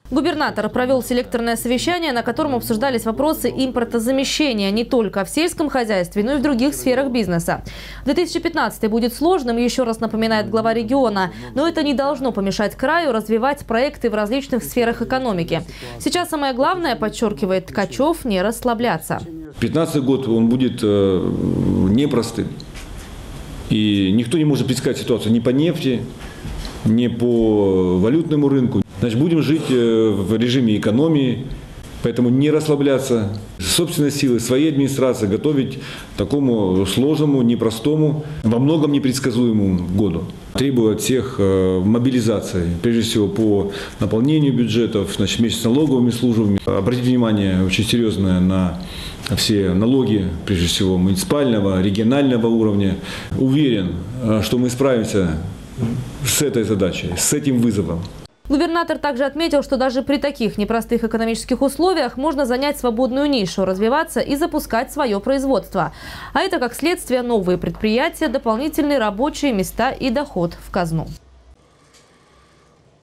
Губернатор провел селекторное совещание, на котором обсуждались вопросы импортозамещения не только в сельском хозяйстве, но и в других сферах бизнеса. 2015 будет сложным, еще раз напоминает глава региона, но это не должно помешать краю развивать проекты в различных сферах экономики. Сейчас самое главное, подчеркивает Ткачев, не расслабляться. 2015 год он будет непростым. И никто не может предсказать ситуацию ни по нефти, ни по валютному рынку. Значит, будем жить в режиме экономии, поэтому не расслабляться. Собственной силой, своей администрации готовить такому сложному, непростому, во многом непредсказуемому году. Требую от всех мобилизации, прежде всего по наполнению бюджетов, значит, вместе с налоговыми службами. Обратить внимание очень серьезное на все налоги, прежде всего муниципального, регионального уровня. Уверен, что мы справимся с этой задачей, с этим вызовом. Губернатор также отметил, что даже при таких непростых экономических условиях можно занять свободную нишу, развиваться и запускать свое производство. А это, как следствие, новые предприятия, дополнительные рабочие места и доход в казну.